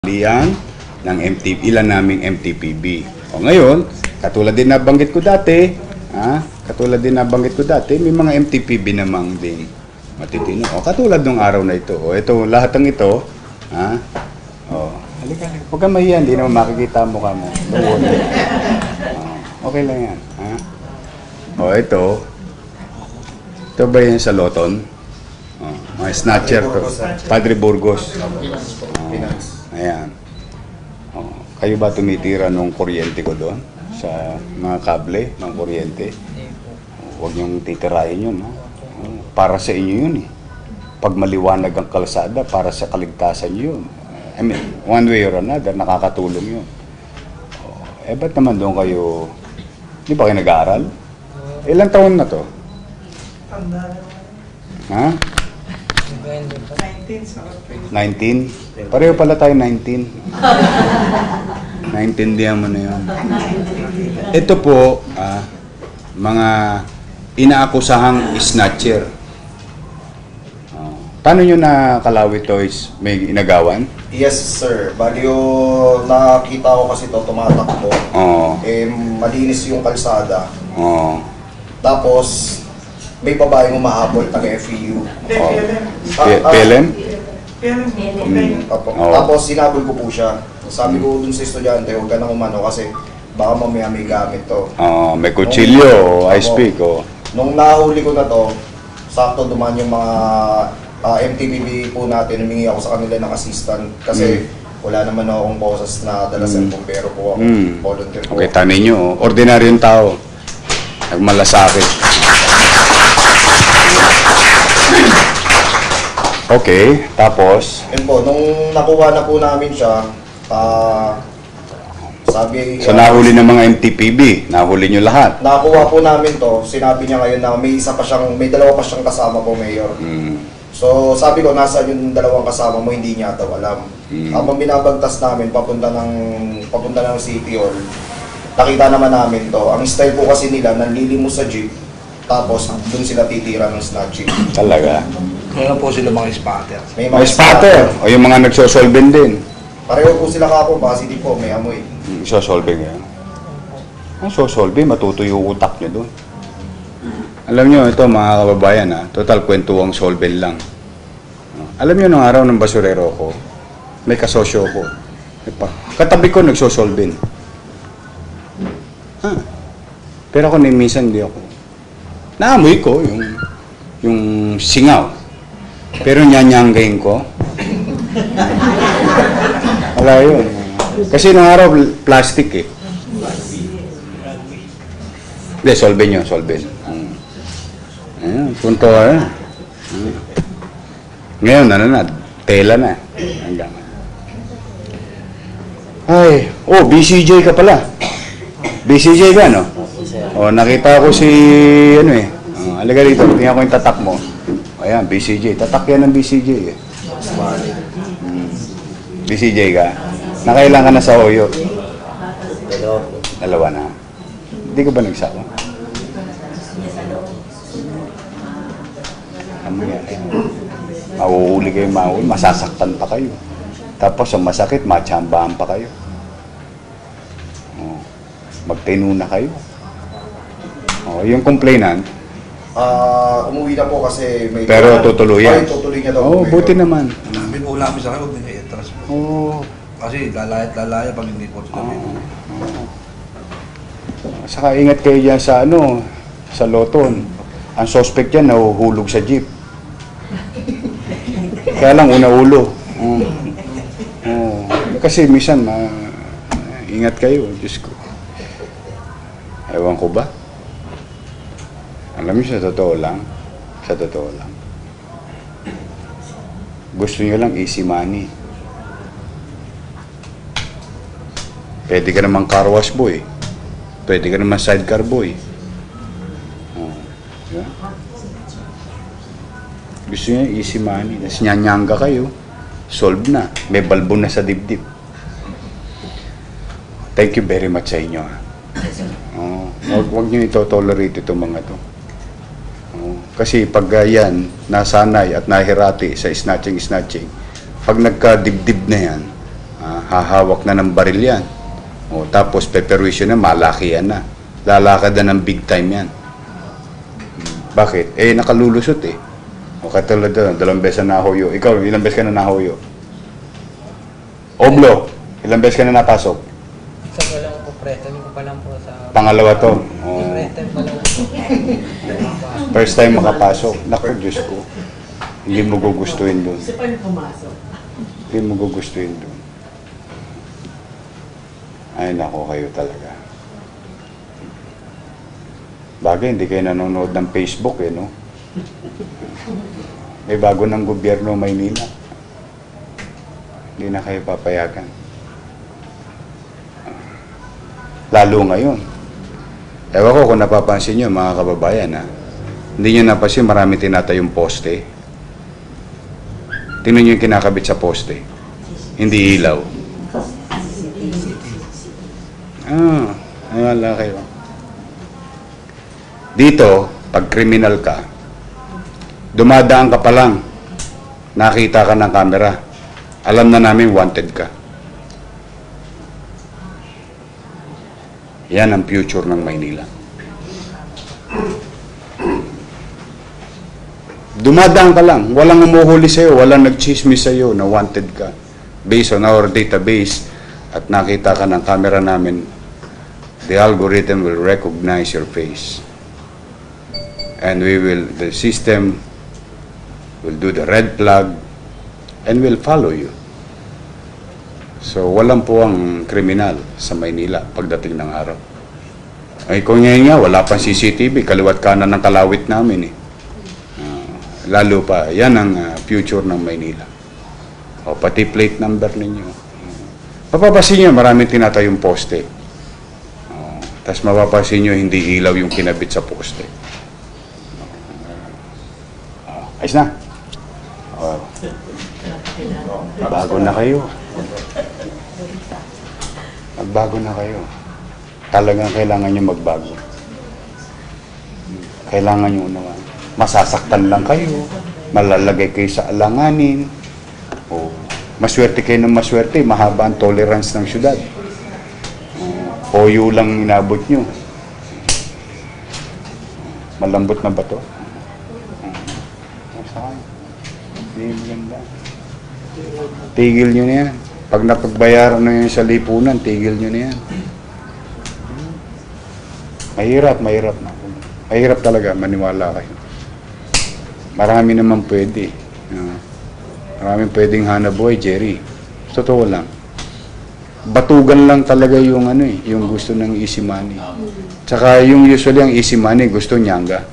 Liang ng ilan naming MTPB. O ngayon, katulad din nabanggit ko dati, may mga MTPB namang din matitino. O katulad ng araw na ito. O ito, lahat ng ito, halika, huwag kang mahiya, hindi naman makikita mo ka mo. Okay lang yan. O ito ba yan sa Loton? Mga snatcher to. Padre Burgos. Ayan. Kayo ba tumitira nung kuryente ko doon? Sa mga kable ng kuryente? Huwag niyong titirahin yun. Para sa inyo yun eh. Pag maliwanag ang kalsada, para sa kaligtasan yun. I mean, one way or another, nakakatulong yun. Ba't naman doon kayo, di ba kayo nag-aaral? Ilang taon na to? Ha? 19? Pareho pala tayo 19. Naintindihan mo na yun. Ito po, mga inaakusahang snatcher. Paano nyo nakalawit to? May inagawan? Yes, sir. Bali nakita ko kasi ito, tumatakbo. Malinis yung kalsada. Tapos, may babaeng umahabol, taga-FEU. PLM? Tapos, sinabol ko po siya. Sabi ko dun sa estudyante, huwag ka nang umano kasi baka mamaya may gamit to. May kutsilyo, ice pick. Nung nahuli ko na to, sakto duman yung mga MTPB po natin, humingi ako sa kanila ng assistant kasi wala naman akong boses na dala cellphone pero po ako volunteer po. Okay, tanin nyo, ordinaryong tao. Nagmalasakit. Okay, tapos? Yun po, nung nakuha na po namin siya, sabi... So nahuli ng mga MTPB, nahuli nyo lahat? Nakuha po namin to, sinabi niya ngayon na may dalawa pa siyang kasama po, Mayor. So sabi ko, nasaan yung dalawang kasama mo, hindi niya daw alam. Habang binabagtas namin, papunta ng City Hall, nakita naman namin to. Ang style po kasi nila, nanlilimos sa jeep, tapos dun sila titira ng snatching. Talaga? Kaya po sila mga spotter. May spotter? O yung mga nagsosolving din? Pareho po sila kapon, baka hindi po, may amoy. Sosolving yan. Ang sosolving, matutuyo utak nyo doon. Alam nyo, ito mga kababayan, total kwentuwang solving lang. Alam nyo, nung araw ng basurero ko, may kasosyo ko. Katabi ko nagsosolving. Pero ako minsan hindi ako. Naamoy ko yung singaw. Pero nyanyanggain ko. Wala yun. Kasi nung araw, plastic eh. Hindi, solving yun, solving. Ayan, punto Ngayon, tela na. Hanggang. Ay, BCJ ka pala. BCJ ka, no? Nakita ko si, halika dito, tingnan ko yung tatak mo. Ayan, BCJ. Tatak yan ng BCJ eh. BCJ ka? Nakailan ka na sa Oyo? Dalawa na. Hindi ka ba nagsama? Mahuhuli kayo, masasaktan pa kayo. Tapos ang masakit, matsambahan pa kayo. Magtino na kayo. Yung complainant, umuwi na po kasi may... Pero tutuloy yan? Tutuloy niya daw. Buti naman. Namin po namin sa kayo, huwag nila i-atras po. Kasi lalaya pag hindi po sa Saka ingat kayo dyan sa sa Loton. Ang suspect yan, nahuhulog sa jeep. Kaya lang, una ulo. Kasi minsan, ingat kayo. Diyos ko. Ewan ko ba? Alam niyo, sa totoo lang, gusto niyo lang easy money. Pwede ka naman car wash boy. Pwede ka naman sidecar boy. Diba? Gusto niyo easy money. Tapos nyanyanga kayo. Solve na. May balbo na sa dibdib. Thank you very much sa inyo. Huwag niyo ito-tolerate itong mga to. Kasi pag yan, nasanay at nahirati sa snatching, pag nagka-dibdib na yan, hahawak na ng baril yan. O, tapos peperwisyo na, malaki yan na. Lalakad na ng big time yan. Bakit? Nakalulusot eh. O katulad doon, 2 beses na nahuyo. Ikaw, ilang beses ka na nahuyo? Oblo, ilang beses ka na napasok? Isa ko lang po, present ko pa lang po sa... Pangalawa to. O, Present pa lang po. first time makapasok. Naku, Diyos ko. Hindi mo gugustuhin doon. Kasi paano pumasok? Hindi mo gugustuhin doon. Ay, nako kayo talaga. Bagay, hindi kayo nanonood ng Facebook no? May bago ng gobyerno Maynila. Hindi na kayo papayagan. Lalo ngayon. Ewan ko kung napapansin nyo, mga kababayan, hindi nyo napansin, marami tinatayong poste. Tingnan nyo yung kinakabit sa poste. Hindi ilaw. Wala kayo. Dito, pag kriminal ka, dumadaan ka pa lang, nakita ka ng camera, alam na namin wanted ka. Yan ang future ng Maynila. Dumadaan ka lang, walang umuhuli sa'yo, walang nagchismis sa'yo na wanted ka. Based on our database, at nakita ka ng camera namin, the algorithm will recognize your face. And the system will do the red flag and will follow you. So, walang po ang kriminal sa Maynila pagdating ng araw. Ay, kung ngayon nga, wala pang CCTV, kaliwat kanan ng kalawit namin lalo pa, yan ang future ng Maynila. O, pati plate number ninyo. Mapapasin nyo, maraming tinatayong poste. Tapos mapapasin nyo, hindi ilaw yung kinabit sa poste. Ayos na. Bago na kayo. Magbago na kayo. Talagang kailangan nyo magbago. Kailangan nyo naman. Masasaktan lang kayo. Malalagay kayo sa alanganin. O, maswerte kayo ng maswerte. Mahaba ang tolerance ng syudad. Poyo lang inabot nyo. Malambot na ba to? Hindi maganda. Tigil nyo na yan. Pag napagbayaran na yun sa lipunan, tigil nyo na yan. Mahirap na. Mahirap talaga, maniwala kayo. Marami naman pwede. Maraming pwedeng hanap buhay, Jerry. Totoo lang. Batugan lang talaga yung yung gusto ng easy money. Tsaka yung usually ang easy money, gusto nyanga.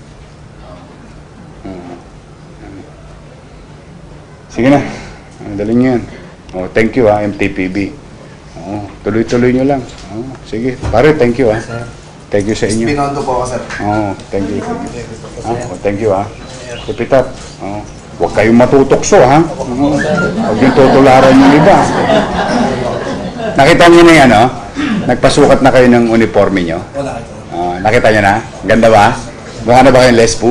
Sige na. Dali nyo yan. Thank you MTPB. Tuloy-tuloy nyo lang. Sige. Pare, thank you Thank you sa inyo. Pinondo po ako, sir. Thank you. Thank you Keep it up. Huwag kayong matutokso Huwag yung tutularan yung iba. Nakita niyo na yan Nagpasukat na kayo ng uniforme nyo? Wala. Nakita niyo na? Ganda ba? Mukha na ba kayong lesbo?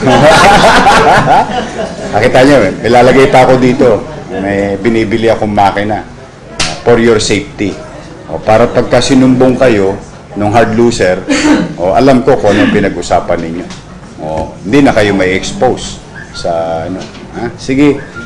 Nakita niyo, ilalagay pa ako dito. May binibili akong makina for your safety. Para pagka sinumbong kayo nung hard loser, alam ko kung anong pinag-usapan ninyo. Hindi na kayo may expose sa Sige,